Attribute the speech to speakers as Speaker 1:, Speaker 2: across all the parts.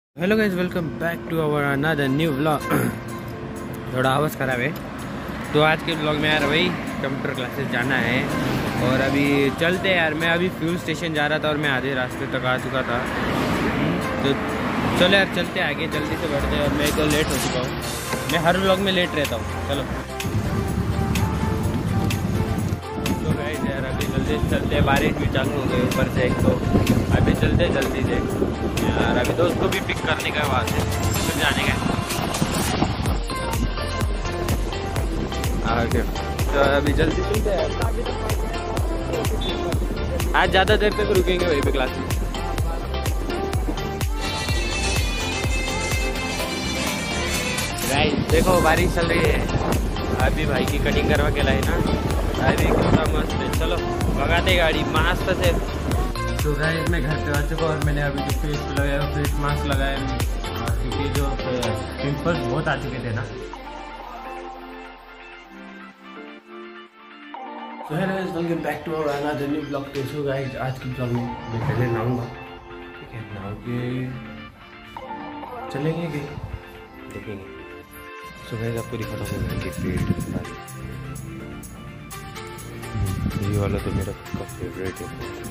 Speaker 1: Hello guys, welcome back to our another new vlog. थोड़ा आवाज़ खराब है तो आज के ब्लॉग में यार वही कंप्यूटर क्लासेस जाना है और अभी चलते यार। मैं अभी फ्यूल स्टेशन जा रहा था और मैं आधे रास्ते तक आ चुका था, तो चलो यार चलते आगे, जल्दी से बढ़ते हैं। और मैं तो लेट हो चुका हूँ, मैं हर व्लॉग में लेट रहता हूँ। चलो तो गाइस यार अभी जल्दी से चलते, बारिश भी चालू हो गई ऊपर से एक, तो अभी चलते जल्दी से यार। अभी दोस्त को भी पिक करने का वहाँ से फिर जाने का आगे, तो अभी जल्दी चलते हैं। आज ज़्यादा देर तक रुकेंगे वहीं पे क्लास में। गाइस देखो बारिश चल रही है, अभी भाई की कटिंग करवा के लाई ना, अभी कितना मस्त है। चलो भगाते गाड़ी मस्त से। तो गाइस मैं घर पे आ चुका और मैंने अभी जो फेस लगाया फेस मास्क लगाया, क्योंकि जो पिंपल्स बहुत आ चुके थे ना। तो है guys, welcome back to our another new blog. तो गाइस आज की ब्लॉग में मैं पहले नहाऊंगा, ठीक है, नहा के चलेंगे कि देखेंगे। तो गाइस आपको दिखाता हूँ मैं पेड़, ये वाला तो मेरा फेवरेट है।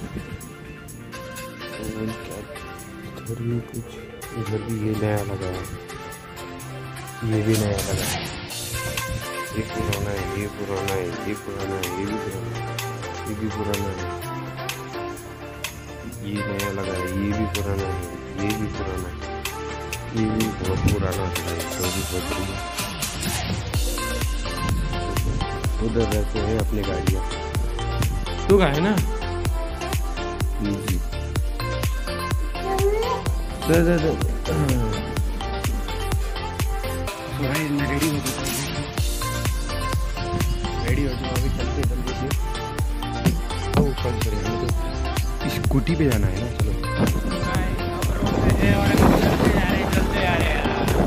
Speaker 1: इधर भी कुछ, इधर भी ये नया लगा है, ये भी नया लगा है, ये पुराना है, ये पुराना है, ये पुराना है, ये भी पुराना है, ये भी पुराना है, ये नया लगा है, ये भी पुराना है, ये भी पुराना है, ये भी बहुत पुराना है, तो भी बहुत बढ़िया। उधर रहते हैं अपनी गाड़ियाँ, तू कहाँ है ना जी। मैं रेडी हो चुका हूँ, रेडी हो चुका, अभी चलते जल्दी से। ओ कल करेंगे तो स्कूटी पे जाना है ना। चलो चलते आ रहे हैं।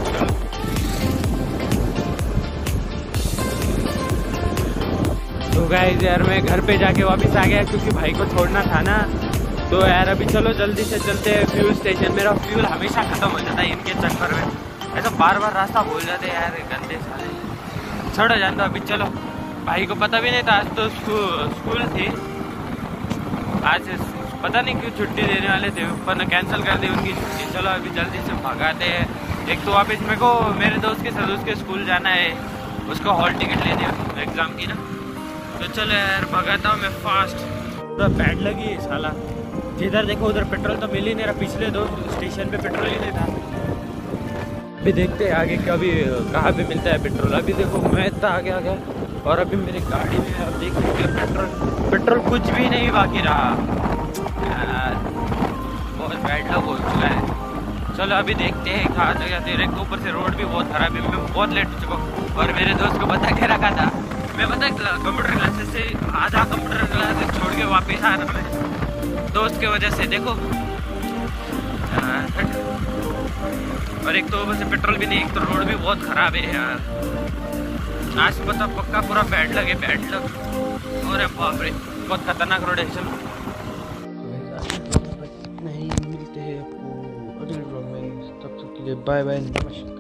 Speaker 1: तो गाइस यार मैं घर पे जाके वापस आ गया क्योंकि भाई को छोड़ना था ना। तो यार अभी चलो जल्दी से चलते हैं फ्यूल स्टेशन। मेरा फ्यूल हमेशा खत्म हो जाता है इनके चक्कर में, ऐसा बार बार रास्ता भूल जाते हैं यार, गंदे साले। छोड़ो जान दो, अभी चलो। भाई को पता भी नहीं था, आज तो स्कूल थी, आज पता नहीं क्यों छुट्टी देने वाले थे, पर कैंसिल कर दी उनकी छुट्टी। चलो अभी जल्दी से भगाते हैं। एक तो वापस मेरे को मेरे दोस्त के साथ उसके स्कूल जाना है, उसको हॉल टिकट लेने एग्जाम की ना। तो चलो यार भगाता हूँ मैं फास्ट। पूरा बैड लगी है साला, जिधर देखो उधर पेट्रोल तो मिल ही नहीं रहा। पिछले दो स्टेशन पे पेट्रोल ही नहीं था। अभी देखते हैं आगे कभी कहाँ पे मिलता है पेट्रोल। अभी देखो मैं इतना आगे आ गया और अभी मेरी गाड़ी में अब देख सकते पेट्रोल कुछ भी नहीं बाकी रहा यार, बहुत बैड लग हो चुका है। चलो अभी देखते हैं कहाँ से जाते हैं। एक तो ऊपर से रोड भी बहुत खराब है, मैं बहुत लेट हो चुका हूँ। और मेरे दोस्त को बता के रखा था, मैं पता कंप्यूटर क्लासेस से आधा कंप्यूटर क्लासेस छोड़ के वापस आ रहा मैं दोस्त के वजह से। देखो और एक तो वैसे पेट्रोल भी नहीं, एक तो रोड भी बहुत खराब है यार। आज पता पक्का पूरा बैड लग है, बैड लग। और बाप रे बहुत खतरनाक रोड है। चलो नहीं मिलते हैं आपको अगले ब्लॉग में, तब तक के लिए बाय बाय, नमस्कार।